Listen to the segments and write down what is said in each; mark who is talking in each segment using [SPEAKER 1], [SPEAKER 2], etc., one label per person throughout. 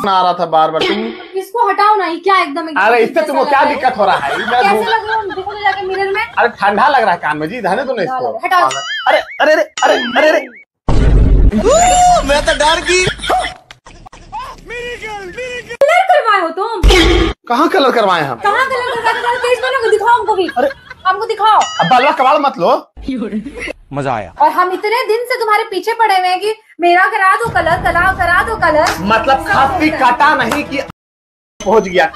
[SPEAKER 1] आ रहा था बार बार। तुम
[SPEAKER 2] इसको हटाओ ना, ये क्या एकदम।
[SPEAKER 1] अरे इससे तुमको क्या दिक्कत हो रहा है?
[SPEAKER 2] कैसे लग रहा है? देखो तो जाके मिरर में।
[SPEAKER 1] अरे ठंडा लग रहा है कान में जी, रहने दो ना इसको।
[SPEAKER 2] हटाओ।
[SPEAKER 1] अरे अरे अरे अरे अरे अरे मैं तो डर गई।
[SPEAKER 2] कलर करवाए हो तुम?
[SPEAKER 1] कहाँ कलर करवाए हम?
[SPEAKER 2] कहाँ कलर करवाए? फेस बनाओ, दिखाओ हमको भी। अरे हमको दिखाओ।
[SPEAKER 1] अब बलवा कबाड़ मत लो।
[SPEAKER 3] मजा आया।
[SPEAKER 2] और हम इतने दिन से तुम्हारे पीछे पड़े हुए हैं कि मेरा करा दो कलर, करा दो कलर।
[SPEAKER 1] मतलब खांसी काटा नहीं कि पहुंच गया।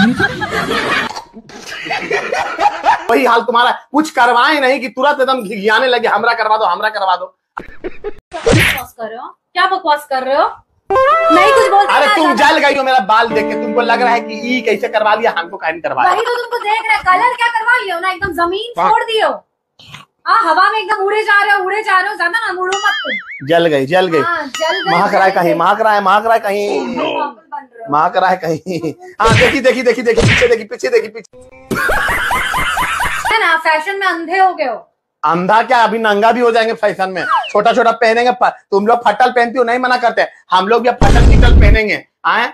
[SPEAKER 1] वही हाल तुम्हारा, कुछ करवाए नहीं कि तुरंत एकदम घिघियाने लगे, हमरा करवा दो, हमरा करवा दो।
[SPEAKER 2] बकवास कर रहे हो? क्या बकवास कर रहे हो? नहीं कुछ बोलते।
[SPEAKER 1] अरे तुम जल गई हो मेरा बाल देख के। तुमको लग रहा है कि ई कैसे करवा लिया, हमको कहीं करवाया।
[SPEAKER 2] वही तो तुमको देख रहे, कलर क्या करवा लियो ना, एकदम जमीन छोड़ दियो। हवा में एकदम उड़े जा रहे हो, ज्यादा ना मुड़ो मत तुम।
[SPEAKER 1] जल गई जल गई। महक रहा है कहीं, महक रहा है कहीं, महक रहा है कहीं। हाँ देखी देखी देखी देखी, पीछे देखी, पीछे देखी, पीछे।
[SPEAKER 2] है ना, फैशन में अंधे हो गए हो।
[SPEAKER 1] अंधा क्या, अभी नंगा भी हो जाएंगे फैशन में। छोटा छोटा पहनेंगे। तुम लोग फटल पहनती हो, नहीं मना करते, हम लोग भी अब फटल चिटल पहनेंगे। आए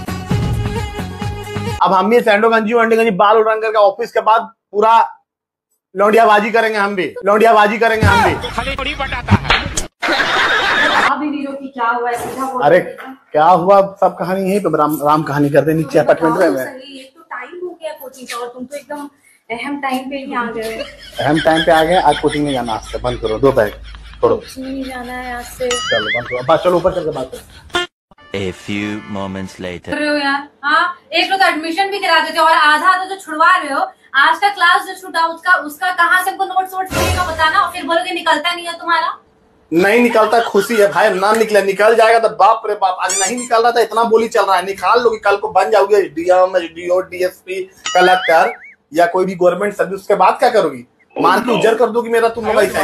[SPEAKER 1] अब हम भी सैंडो गंजी बाल उड़ान करके ऑफिस के बाद पूरा लौंडियाबाजी करेंगे हम भी, लौंडियाबाजी करेंगे हम भी।
[SPEAKER 2] क्या हुआ?
[SPEAKER 1] अरे क्या हुआ, सब कहानी यही पे राम कहानी करते नीचे अपार्टमेंट में।
[SPEAKER 2] एक तो टाइम हो गया कोचिंग का और तुम तो एकदम अहम टाइम पे ही आ गए।
[SPEAKER 1] अहम टाइम पे आ गए। आज कोचिंग में जाना, आज से बंद करो, दो बैग छोड़ो।
[SPEAKER 2] नहीं जाना है आज से।
[SPEAKER 1] चलो बंद करो, बस चलो ऊपर चल के बात करो।
[SPEAKER 3] A few moments later.
[SPEAKER 2] कर रहे हो यार? हाँ, एक लोग एडमिशन भी करा देते और आधा तो जो छुड़वा रहे हो। आज का क्लास जो छूटा उसका कहाँ से हमको नोट्स मिलेगा बताना, और फिर बोलोगे निकलता नहीं है तुम्हारा।
[SPEAKER 1] नहीं निकलता, खुशी है भाई, ना निकले। निकल जाएगा तो बाप रे बाप। आज नहीं निकल रहा था, इतना बोली चल रहा है, निकाल लोगी, कल को बन जाओगे डीएम, एसडीओ, डीएसपी, कलेक्टर या कोई भी गवर्नमेंट सर्विस। उसके बाद क्या करोगी? मार के उजर कर दोगी मेरा तुम लोग ऐसा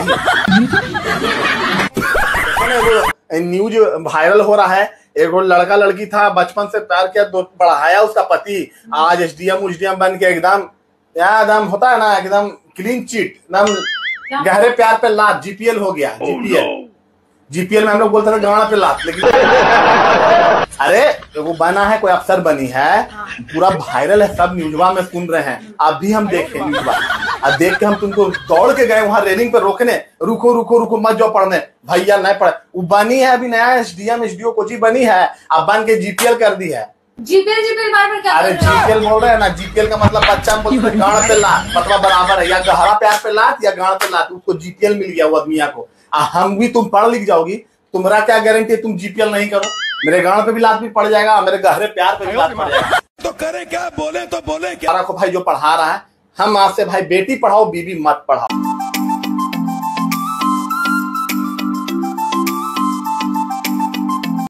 [SPEAKER 1] ही। न्यूज वायरल हो रहा है, एक लड़का लड़की था, बचपन से प्यार किया, बढ़ाया उसका पति, आज एसडीएम बन के एकदम होता है ना, एकदम क्लीन चिट, एकदम गहरे प्यार पे लात, जीपीएल हो गया। जीपीएल में हम लोग बोलते थे गाना पे लात, लेकिन अरे वो बना है, कोई अफसर बनी है, पूरा वायरल है, सब न्यूजवा में सुन रहे हैं। अभी हम देखे न्यूजवा, अब देख के हम तुमको दौड़ के गए वहां रेलिंग पर रोकने, रुको रुको रुको मत जाओ पढ़ने। भैया नहीं पढ़े, वो बनी है अभी नया एसडीएम एसडीओ कोची बनी है, अब बन के जीपीएल कर दी है।
[SPEAKER 2] जीपीएल बार बार क्या?
[SPEAKER 1] अरे जीपीएल बोल रहे हैं ना, जीपीएल का मतलब बच्चा हम बोलते हैं गाड़ पे लात, मतलब बराबर है, या गहरा प्यार पे लात या गाड़ पे लात, उसको जीपीएल मिल गया वो आदमिया को। हम भी, तुम पढ़ लिख जाओगी, तुम्हारा क्या गारंटी है तुम जीपीएल नहीं करो? मेरे गाड़ पे भी लात भी पड़ जाएगा, मेरे गहरे प्यार पे भी लात पड़ जाएगा।
[SPEAKER 3] तो करे क्या, बोले तो बोले
[SPEAKER 1] क्या? भाई जो पढ़ा रहा है, हम आज से भाई बेटी पढ़ाओ बीबी मत पढ़ाओ।